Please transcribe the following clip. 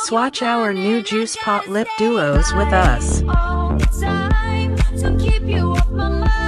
Swatch our new Juice Pot Lip Duos with us. All the time to keep you off my mind.